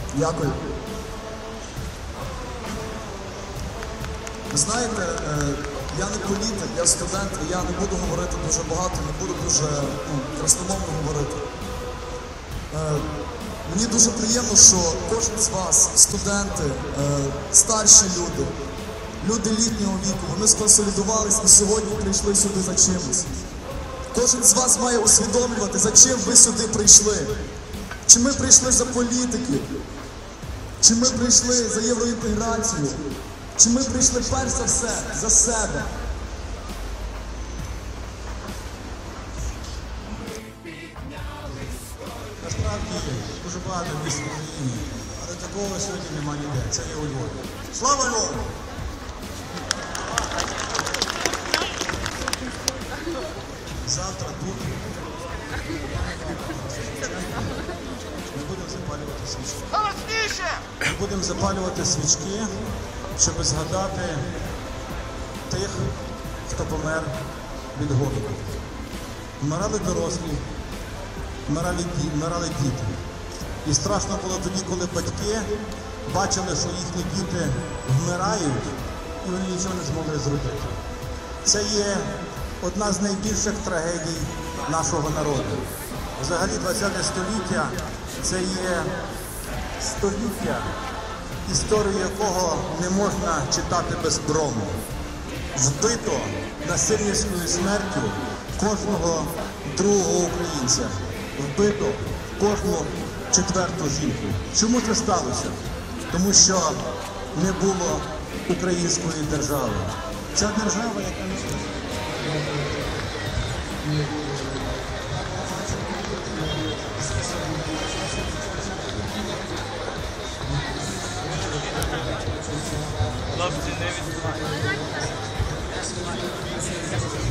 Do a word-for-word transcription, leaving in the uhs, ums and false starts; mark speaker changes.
Speaker 1: Дякую. Ви знаєте, я не політик, я студент, і я не буду говорити дуже багато, не буду дуже ну, красномовно говорити. Мені дуже приємно, що кожен з вас, студенти, старші люди, люди літнього віку, вони сконсолідувались і сьогодні прийшли сюди за чимось. Кожен з вас має усвідомлювати, за чим ви сюди прийшли. Чи ми прийшли за політики, чи ми прийшли за євроінтеграцію, чи ми прийшли перш за все за себе.
Speaker 2: Насправді дуже багато місць в Україні, але такого сьогодні нема ніде. Це є у Львові. Слава Львову! Завтра тут ми будемо запалювати свічки. Ми будемо запалювати свічки, щоб згадати тих, хто помер від голоду. Вмирали дорослі, вмирали, вмирали діти. І страшно було тоді, коли батьки бачили, що їхні діти вмирають, і вони нічого не змогли зробити. Це є одна з найбільших трагедій нашого народу. Взагалі двадцяте століття – це є століття, історію якого не можна читати без брому. Вбито насильницькою смертю кожного другого українця. Вбито кожну четверту жінку. Чому це сталося? Тому що не було української держави. Ця держава, яка не
Speaker 3: Хлопці, не відбувають.